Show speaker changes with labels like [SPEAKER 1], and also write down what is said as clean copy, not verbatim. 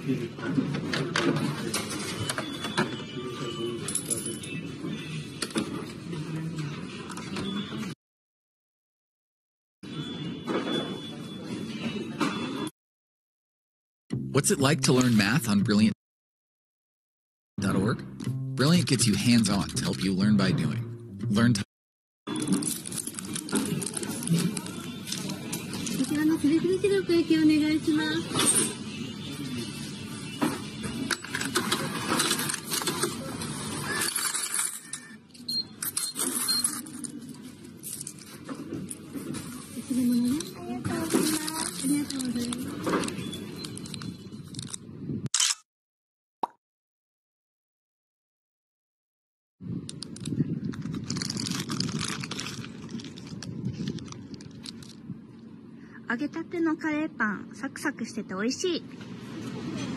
[SPEAKER 1] What's it like to learn math on Brilliant.org? Brilliant gets you hands-on to help you learn by doing. Learn to
[SPEAKER 2] こちらのセルフ出力液お願いします。いつでもね。ありがとうございます。ありがとうございます。揚げたてのカレーパン、サクサクしてて美味しい。